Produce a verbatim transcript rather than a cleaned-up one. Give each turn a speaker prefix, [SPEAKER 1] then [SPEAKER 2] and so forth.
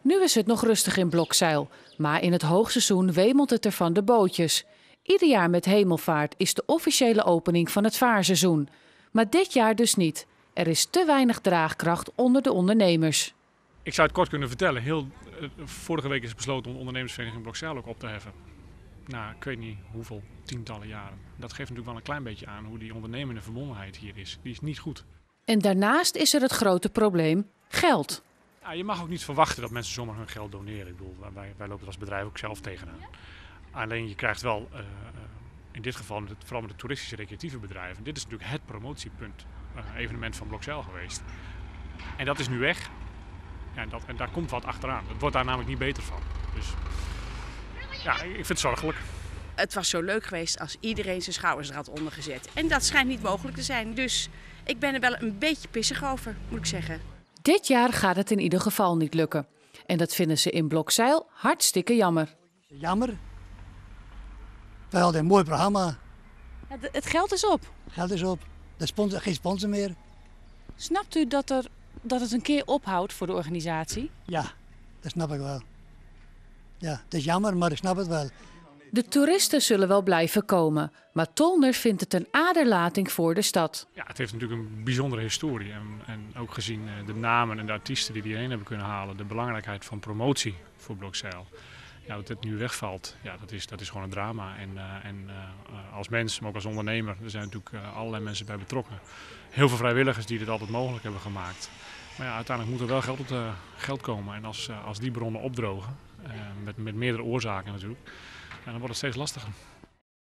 [SPEAKER 1] Nu is het nog rustig in Blokzijl, maar in het hoogseizoen wemelt het er van de bootjes. Ieder jaar met Hemelvaart is de officiële opening van het vaarseizoen. Maar dit jaar dus niet. Er is te weinig draagkracht onder de ondernemers.
[SPEAKER 2] Ik zou het kort kunnen vertellen. Heel, uh, vorige week is besloten om de ondernemersvereniging Blokzijl ook op te heffen. Nou, ik weet niet hoeveel tientallen jaren. Dat geeft natuurlijk wel een klein beetje aan hoe die ondernemende verbondenheid hier is. Die is niet goed.
[SPEAKER 1] En daarnaast is er het grote probleem geld.
[SPEAKER 2] Ja, je mag ook niet verwachten dat mensen zomaar hun geld doneren. Ik bedoel, wij, wij lopen er als bedrijf ook zelf tegenaan. Alleen je krijgt wel, uh, in dit geval met het, vooral met de toeristische recreatieve bedrijven. Dit is natuurlijk het promotiepunt, uh, evenement van Blokzijl geweest. En dat is nu weg. Ja, en, dat, en daar komt wat achteraan. Het wordt daar namelijk niet beter van. Dus ja, ik vind het zorgelijk.
[SPEAKER 3] Het was zo leuk geweest als iedereen zijn schouders er had onder gezet. En dat schijnt niet mogelijk te zijn. Dus ik ben er wel een beetje pissig over, moet ik zeggen.
[SPEAKER 1] Dit jaar gaat het in ieder geval niet lukken. En dat vinden ze in Blokzijl hartstikke jammer.
[SPEAKER 4] Jammer. We hadden een mooi programma.
[SPEAKER 5] Het, het geld is op.
[SPEAKER 4] Geld is op. Er sponsor, geen sponsor meer.
[SPEAKER 5] Snapt u dat, er, dat het een keer ophoudt voor de organisatie?
[SPEAKER 4] Ja, dat snap ik wel. Ja, het is jammer, maar ik snap het wel.
[SPEAKER 1] De toeristen zullen wel blijven komen, maar Tolner vindt het een aderlating voor de stad.
[SPEAKER 2] Ja, het heeft natuurlijk een bijzondere historie. En, en ook gezien de namen en de artiesten die hierheen hebben kunnen halen, de belangrijkheid van promotie voor Blokzijl. Ja, dat het nu wegvalt, ja, dat, is, dat is gewoon een drama. En, uh, en uh, als mens, maar ook als ondernemer, er zijn natuurlijk uh, allerlei mensen bij betrokken. Heel veel vrijwilligers die dit altijd mogelijk hebben gemaakt. Maar ja, uiteindelijk moet er wel geld op de geld komen. En als, uh, als die bronnen opdrogen, uh, met, met meerdere oorzaken natuurlijk, ja, dan wordt het steeds lastiger.